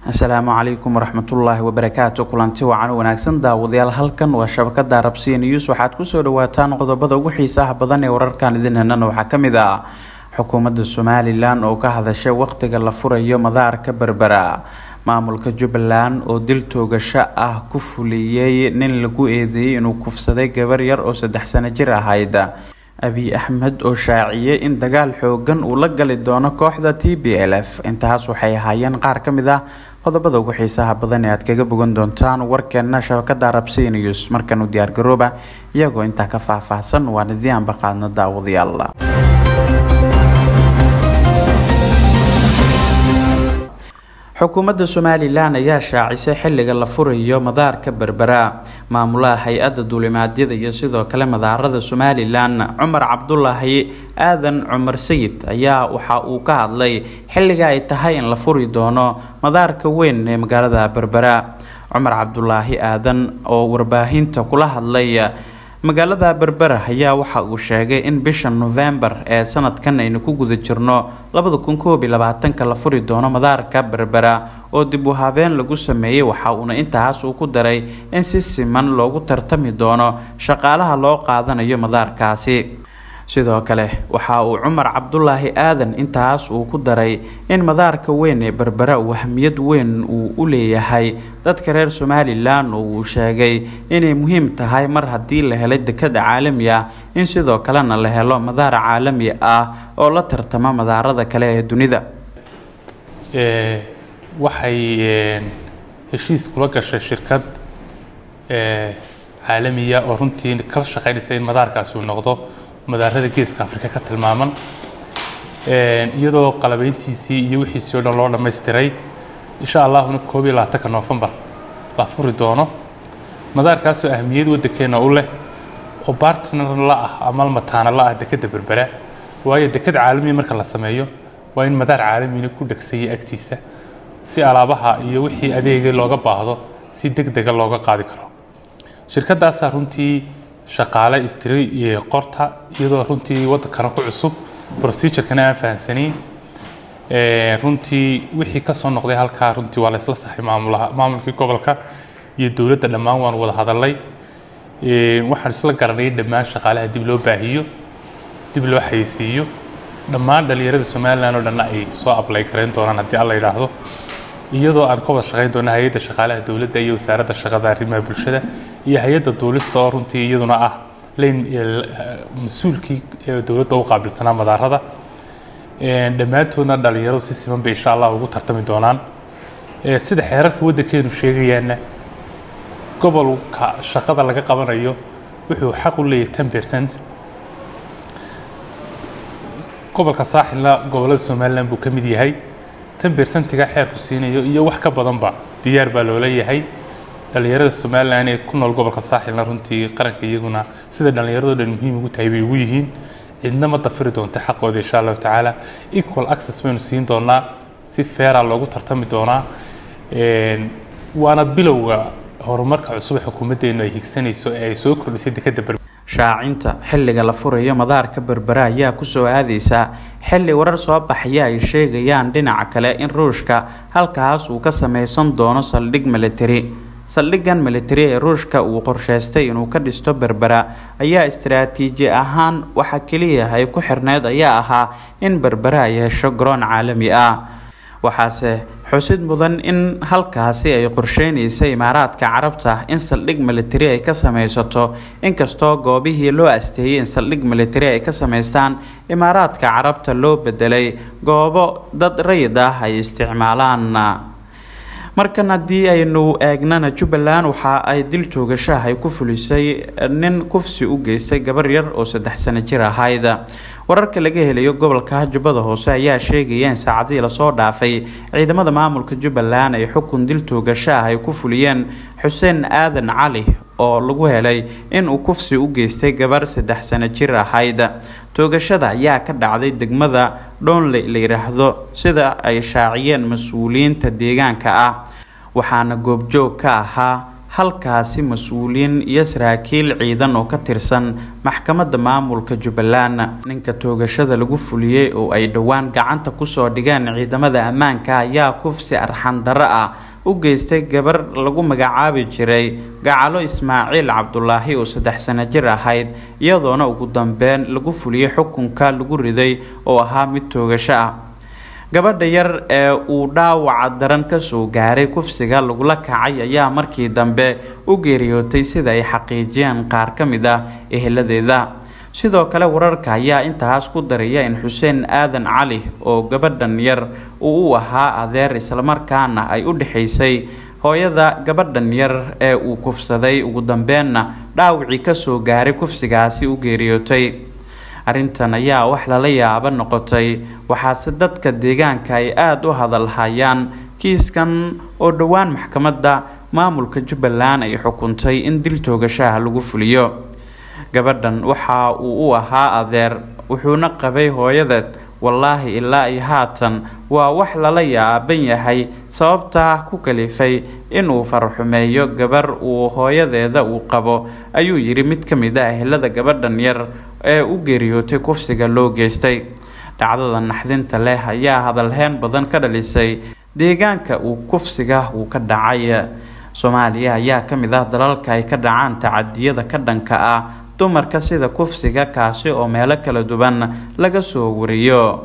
السلام عليكم ورحمة الله وبركاته. كلانتي وعن وناكسن داوديال halkan waa shabakada Arabsiya News waxaad ku soo dhawaataan qodobada ugu xiisaha badan ee wararkan idin henan waxa kamid ah xukuumadda Somaliland oo ka hadashay waqtiga la furayo madaarka Berbera maamulka Jubbaland oo dil toogasho ah ku fuliyay nin lagu eedeeyay inuu kufsaday gabar yar oo 3 sano jir ahayd Abiy Ahmed oo shaaciyay in dagaal xoogan uu la gali doono kooxda TPLF intaas waxay ahaayeen qaar kamid ah qodobada ugu xiisaha badan ee aad kaga bogan doontaan warkeena shabakada Arabsiya News markan u diyaar garooba iyagoo inta ka faahfaahsan waan idin baqaadna daawadayaal xukuumadda Somaliland ayaa shaacisay xilliga la furayo madaarka Berbera maamulaha hay'adda duulimaadyada iyo sidoo kale madaarada Somaliland Umar Cabdullaahi Aadan Umar Sayid ayaa waxa uu ka hadlay xilliga ay tahay in la furi doono madaarka weyn ee magaalada Berbera Umar Cabdullaahi Aadan oo warbaahinta kula hadlay magaalada Berbera ayaa waxa uu sheegay in bisha November ee sanadkan aynu ku guda jirno 2021 la furi doono madaarka Berbera oo dib u habeen lagu sameeyay waxa uu intaas uu ku daray in si siman loogu tartami doono shaqaalaha loo qaadanayo madaarkaasi sidoo kale waxa uu Umar Cabdullaahi Aadan intaas uu ku daray in madaarka weyn ee Berbera uu ahmiyad weyn u leeyahay dadka reer Somaliland oo uu sheegay inay muhiim tahay mar hadii la helo dekad caalami ah in sidoo kale la helo madaar caalami ah oo la tartama madaarada kale ee dunida waxay heshiis kula gashay shirkad caalamiya oo runtii kala shaqeynaysa in madaarkaas uu noqdo madaarada geeska Afrika ka tilmaaman iyadoo qalabeyntiisii iyo wixiisii oo dhan loo dhameystiray insha Allah 21 November la furi doono madaarkaas oo ahmiyad waddankeena u leh oo partner la ah ama mataana la ah dekada Berbera waayo dekad caalami marka la sameeyo waa in madaar caalami ku dhagsay agtiisa si alaabaha iyo wixii adeega looga baahdo si degdeg ah looga qaadi karo shirkadaas runtii shaqaale istiri iyo qorta iyadoo runtii waddanka ku cusub procedure kana aan fahansaneen runtii wixii ka soo noqday halka runtii waa la isla saxay maamulkii gobolka iyo dawladda dhammaan waan wada hadalay waxaan isla garanay dhammaan shaqaalaha dib loo baahiyo dib loo xayeysiiyo dhammaan dhalinyarada Somaliland oo dhan ay soo apply gareyn doonaan hadii alla yiraahdo iyadoo aan ka wada shaqeyn doono hay'adda shaqaalaha dawladda iyo wasaaradda shaqada arrimaha bulshada iyo hay'adda duulista oo runtii iyaduna ah leen mas'uulkii dawladda u qaabilsanaa madaarada dhamaantoodna dhalinyaradu si siman bay insha Allah ugu tartami doonaan sida xeerarka waddankeenu sheegayaan gobolka shaqada laga qabanayo wuxuu xaq u leeyahay 10% gobolka saaxilna gobolada Somaliland buu ka mid yahay 10%ga xeerku siinayo iyo wax ka badan ba diyaar baa loo leeyahay dhalinyarada Somaliland ee ku nool gobolka saaxilna runtii qaranka iyaguna sida dhalinyaradu dhan muhiim ugu tahay bay ugu yihiin cidna ma dafiri doonto xaqooda insha Allah taala equal access baynu siin doonaa si fair ah loogu tartami doonaa waana bilowga horumarka cusub ee xukuumaddeenu ay higsanayso ee ay soo kordhisay dekada shaacinta xilliga la furayo madaarka Berbera ayaa ku soo aadaysa xilli warar soo baxaya ay sheegayaan dhinaca kale in Ruushka halkaas uu ka sameeysan doono saldhig military saldhigan military ee Ruushka uu qorsheystay inuu ka dhisto Berbera ayaa istiraatiiji ahaan waxa kaliya ay ku xirneed ayaa ahaa in Berbera ay hesho garoon caalami ah waxaase xusid mudan in halkaasi ay qorsheynaysa Imaaraadka Carabta in saldhig military ay ka sameysato inkastoo goobihii loo asteeyay in saldhig military ay ka sameystaan Imaaraadka Carabta loo bedelay goobo dad rayid ah ay isticmaalaan markan hadii aynu eegnana Jubbaland waxa ay dil toogasho ay ku fulisay nin kufsi u geystay gabar yar oo 3 sano jir ahayd wararka laga helayo gobolka Jubbada Hoose ayaa sheegaya in saacadii la soo dhaafay ciidamada maamulka Jubbaland ay xukun dil toogasho ay ku fuliyeen Xuseen Aadan Cali oo lagu helay in uu kufsi u geystay gabar 3 sano jir ahayd toogashada ayaa ka dhacday degmada Doonle la yiraahdo sida ay shaaciyeen mas'uuliyiinta deegaanka ah waxaana goobjoog ka ahaa halkaasi mas-uuliyiin iyo saraakiil ciidan oo ka tirsan maxkamadda maamulka Jubbaland. Ninka toogashada lagu fuliyay oo ay dhawaan gacanta ku soo dhigeen ciidamada ammaanka ayaa kufsi arxan darro ah u geystay gabar lagu magacaabi jiray Gacalo Ismaaciil Cabdullaahi oo 3 sano jir ahayd, iyadoona ugu dambeyn lagu fuliyay xukunka lagu riday oo ahaa mid toogasho ah. gabadha yar ee uu dhaawac daran ka soo gaaray kufsiga lagula kacay ayaa markii dambe u geeriyootay sida ay xaqiijiyeen qaar ka mid ah eheladeeda. sidoo kale wararka ayaa intaas ku daraya in Xuseen Aadan Cali oo gabadhan yar uu ahaa adeer isla markaana ay u dhaxaysay hooyada gabadhan yar ee uu kufsaday, ugu dambeynna dhaawacii ka soo gaaray kufsigaasi u geeriyootay. arrintan ayaa wax lala yaabo noqotay, waxaase dadka deegaanka ay aad u hadal hayaan kiiskan oo dhawaan maxkamadda maamulka Jubbaland ay xukuntay in dil toogashaha lagu fuliyo. gabadhan waxa uu ahaa adeer wuxuuna qabay hooyadeed. wallaahi ilaa ay haatan waa wax lala yaaban yahay sababta ku kalifay inuu farxumeeyo gabar uu hooyadeeda uu qabo, ayuu yiri mid ka mid ah ehelada gabadhan yar ee u geeriyootay kufsiga loo geystay. dhacdada naxdinta leh ayaa hadalheen badan ka dhalisay deegaanka uu kufsiga uu ka dhacay. Soomaaliya ayaa ka mid ah dalalka ay ka dhacaan tacadiyada ka dhanka ah dumarka sida kufsiga, kaasi oo meelo kala duwan laga soo wariyo.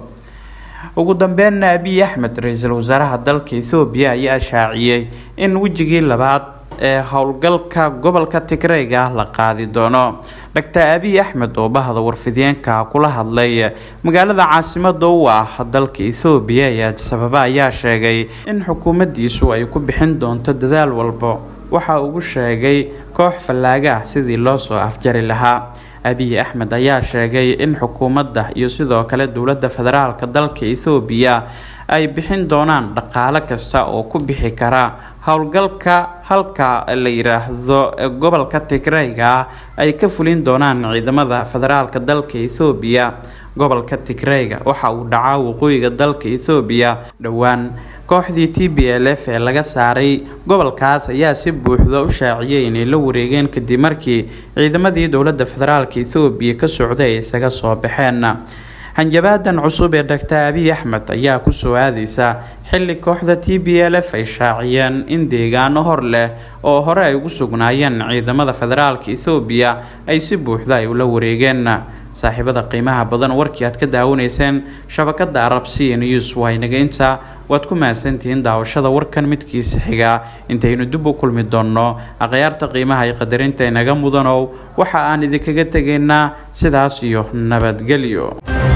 ugu dambeyn Abiy Ahmed ra'iisul wasaaraha dalka Itoobiya ayaa shaaciyay in wajigii labaad ee howlgalka gobolka Tigray la qaadi doono. Dr. Abiy Ahmed oo bahda warfideenka kula hadlay magaalada caasimadda u ah dalka Itoobiya ayaa sababa ayaa sheegay in xukuumaddiisu ay ku bixin doonto dadaal walba. waxa uu sheegay koox fallaaga sidii loo soo afjari lahaa. Abiy Ahmed ayaa sheegay in xukuumadda iyo sidoo kale dowladda federaalka dalka Itoobiya ay bixin doonaan dhaqaale kasta oo ku bixi kara howlgalka halka la yiraahdo gobolka Tigray ay ka fulin doonaan ciidamada federaalka dalka Itoobiya. gobolka Tigray waxa uu dhacaa waqooyiga dalka Itoobiya. dhawaan kooxdii TPLF ee laga saaray gobolkaas ayaa si buuxda u shaaciyay inay la wareegeen kadib markii ciidamadii dowladda federaalka Itoobiya ka socday isaga soo baxeen. hanjabaadan cusub ee Dr. Abiy Ahmed ayaa ku soo aadaysa xilli kooxda TPLF ay shaaciyeen in deegaano hor leh oo hore ay ugu sugnaayeen ciidamada federaalka Itoobiya ay si buuxda ay ula wareegeen. saaxiibada qiimaha badan warkii aad ka daawanayseen shabakada Arabsiya News waa inaga inta. waad ku mahadsantihiin daawashada warkan midkiisa xiga. intaynu dib u kulmi doonno aqyaarta qiimaha iyo qadarinta inaga mudanow waxa aan idinkaga tegaynaa sidaas iyo nabadgelyo.